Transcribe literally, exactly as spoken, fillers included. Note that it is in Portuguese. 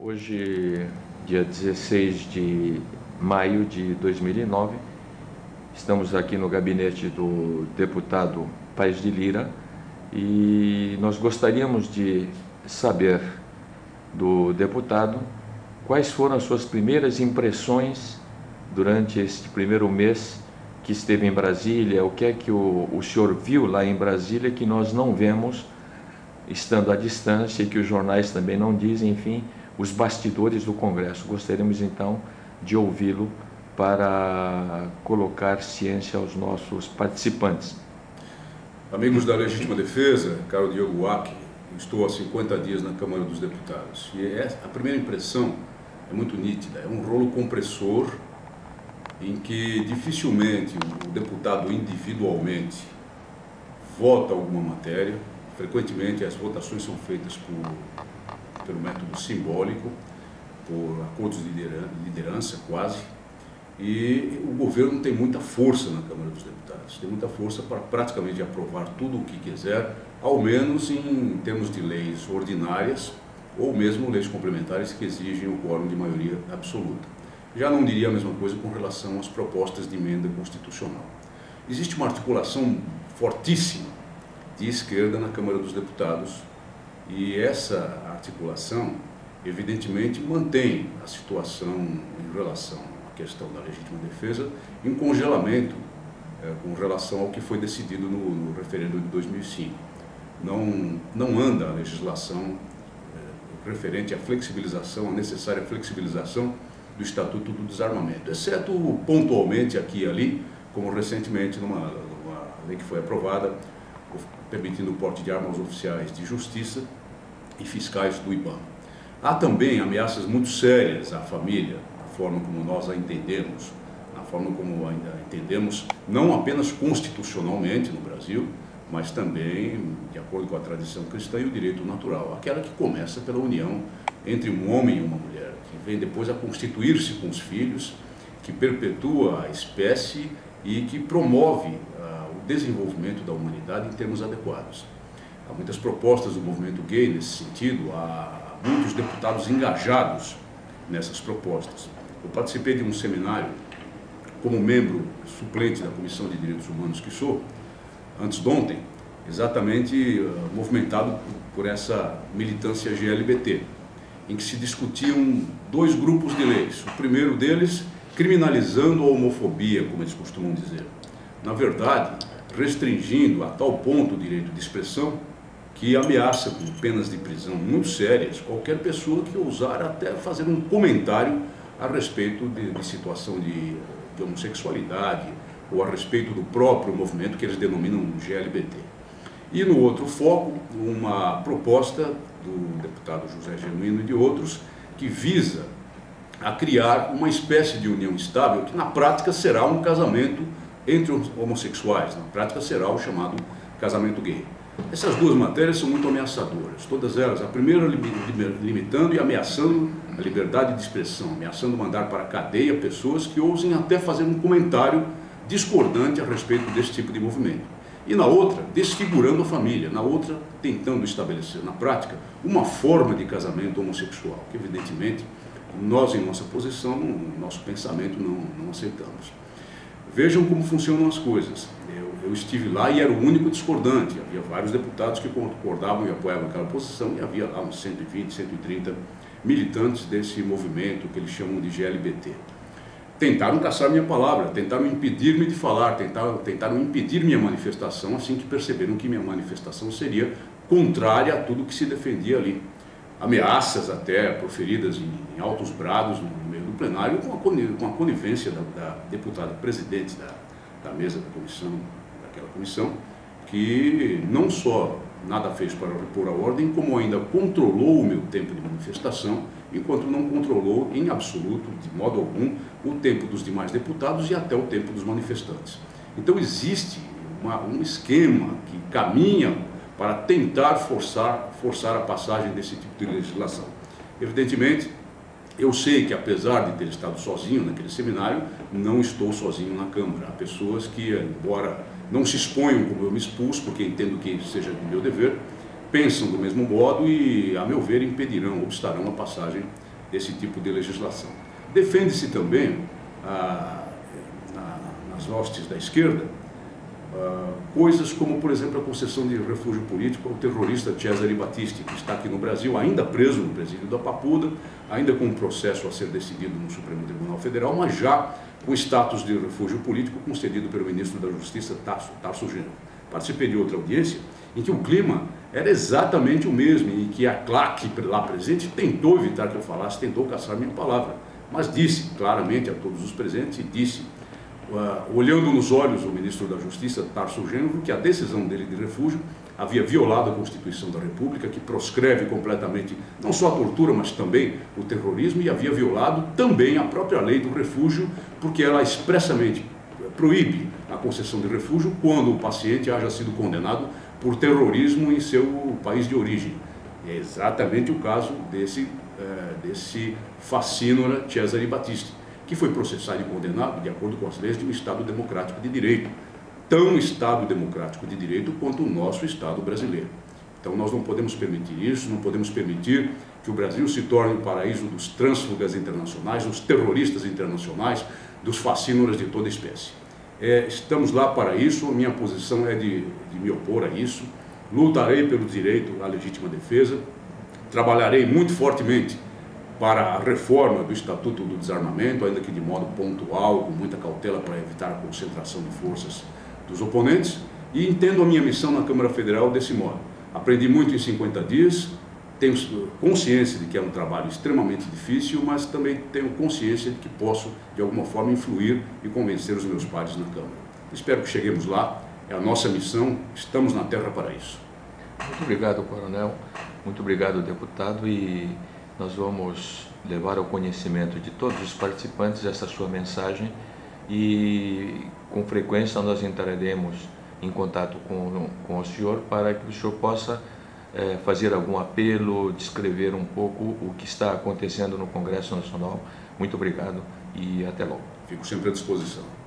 Hoje, dia dezesseis de maio de dois mil e nove, estamos aqui no gabinete do deputado Paes de Lira e nós gostaríamos de saber do deputado quais foram as suas primeiras impressões durante este primeiro mês que esteve em Brasília, o que é que o, o senhor viu lá em Brasília que nós não vemos estando à distância e que os jornais também não dizem, enfim, os bastidores do Congresso. Gostaríamos, então, de ouvi-lo para colocar ciência aos nossos participantes. Amigos da Legítima Defesa, caro Diogo Wach, estou há cinquenta dias na Câmara dos Deputados. E a primeira impressão é muito nítida, é um rolo compressor em que dificilmente o deputado individualmente vota alguma matéria. Frequentemente as votações são feitas por pelo método simbólico, por acordos de liderança quase, e o governo tem muita força na Câmara dos Deputados, tem muita força para praticamente aprovar tudo o que quiser, ao menos em termos de leis ordinárias ou mesmo leis complementares que exigem o quórum de maioria absoluta. Já não diria a mesma coisa com relação às propostas de emenda constitucional. Existe uma articulação fortíssima de esquerda na Câmara dos Deputados, e essa articulação, evidentemente, mantém a situação em relação à questão da legítima defesa em congelamento é, com relação ao que foi decidido no, no referendo de dois mil e cinco. Não, não anda a legislação é, referente à flexibilização, a necessária flexibilização do Estatuto do Desarmamento, exceto pontualmente aqui e ali, como recentemente numa, numa lei que foi aprovada, permitindo o porte de armas aos oficiais de justiça e fiscais do IBAMA. Há também ameaças muito sérias à família, na forma como nós a entendemos, na forma como a entendemos, não apenas constitucionalmente no Brasil, mas também de acordo com a tradição cristã e o direito natural, aquela que começa pela união entre um homem e uma mulher, que vem depois a constituir-se com os filhos, que perpetua a espécie e que promove o desenvolvimento da humanidade em termos adequados. Há muitas propostas do movimento gay nesse sentido, há muitos deputados engajados nessas propostas. Eu participei de um seminário como membro suplente da Comissão de Direitos Humanos que sou, antes de ontem, exatamente uh, movimentado por essa militância G L B T, em que se discutiam dois grupos de leis. O primeiro deles criminalizando a homofobia, como eles costumam dizer. Na verdade, restringindo a tal ponto o direito de expressão que ameaça com penas de prisão muito sérias qualquer pessoa que ousar até fazer um comentário a respeito de, de situação de, de homossexualidade ou a respeito do próprio movimento que eles denominam G L B T. E no outro foco, uma proposta do deputado José Genuíno e de outros que visa a criar uma espécie de união estável que na prática será um casamento entre os homossexuais, na prática será o chamado casamento gay. Essas duas matérias são muito ameaçadoras, todas elas, a primeira limitando e ameaçando a liberdade de expressão, ameaçando mandar para a cadeia pessoas que ousem até fazer um comentário discordante a respeito desse tipo de movimento. E na outra, desfigurando a família, na outra, tentando estabelecer na prática uma forma de casamento homossexual, que evidentemente nós em nossa posição, no nosso pensamento, não, não aceitamos. Vejam como funcionam as coisas. Eu, eu estive lá e era o único discordante. Havia vários deputados que concordavam e apoiavam aquela posição e havia lá uns cento e vinte, cento e trinta militantes desse movimento que eles chamam de G L B T. Tentaram caçar minha palavra, tentaram impedir-me de falar, tentaram, tentaram impedir minha manifestação assim que perceberam que minha manifestação seria contrária a tudo que se defendia ali. Ameaças até proferidas em, em altos brados no meio do plenário, com a, com a conivência da, da deputada presidente da, da mesa da comissão, daquela comissão, que não só nada fez para repor a ordem, como ainda controlou o meu tempo de manifestação, enquanto não controlou em absoluto, de modo algum, o tempo dos demais deputados e até o tempo dos manifestantes. Então existe uma, um esquema que caminha para tentar forçar, forçar a passagem desse tipo de legislação. Evidentemente, eu sei que apesar de ter estado sozinho naquele seminário, não estou sozinho na Câmara. Há pessoas que, embora não se exponham como eu me expus, porque entendo que seja do meu dever, pensam do mesmo modo e, a meu ver, impedirão, obstarão a passagem desse tipo de legislação. Defende-se também, ah, na, nas hostes da esquerda, ah, coisas como, por exemplo, a concessão de refúgio político ao terrorista Cesare Battisti, que está aqui no Brasil, ainda preso no presídio da Papuda, ainda com um processo a ser decidido no Supremo Tribunal Federal, mas já com status de refúgio político concedido pelo ministro da Justiça, Tarso, Tarso Genro. Participei de outra audiência em que o clima era exatamente o mesmo, e que a claque lá presente tentou evitar que eu falasse, tentou caçar minha palavra, mas disse claramente a todos os presentes, e disse, uh, olhando nos olhos o ministro da Justiça, Tarso Genro, que a decisão dele de refúgio havia violado a Constituição da República, que proscreve completamente não só a tortura, mas também o terrorismo, e havia violado também a própria lei do refúgio, porque ela expressamente proíbe a concessão de refúgio quando o paciente haja sido condenado por terrorismo em seu país de origem. É exatamente o caso desse, eh, desse facínora Cesare Battisti, que foi processado e condenado de acordo com as leis de um Estado democrático de direito, tão Estado democrático de direito quanto o nosso Estado brasileiro. Então nós não podemos permitir isso, não podemos permitir que o Brasil se torne o paraíso dos trânsfugas internacionais, dos terroristas internacionais, dos facínoras de toda espécie. É, estamos lá para isso, a minha posição é de, de me opor a isso, lutarei pelo direito à legítima defesa, trabalharei muito fortemente para a reforma do Estatuto do Desarmamento, ainda que de modo pontual, com muita cautela para evitar a concentração de forças dos oponentes, e entendo a minha missão na Câmara Federal desse modo. Aprendi muito em cinquenta dias, tenho consciência de que é um trabalho extremamente difícil, mas também tenho consciência de que posso, de alguma forma, influir e convencer os meus pares na Câmara. Espero que cheguemos lá, é a nossa missão, estamos na terra para isso. Muito obrigado, coronel, muito obrigado, deputado, e nós vamos levar ao conhecimento de todos os participantes essa sua mensagem, e com frequência nós entraremos em contato com, com o senhor para que o senhor possa É, fazer algum apelo, descrever um pouco o que está acontecendo no Congresso Nacional. Muito obrigado e até logo. Fico sempre à disposição.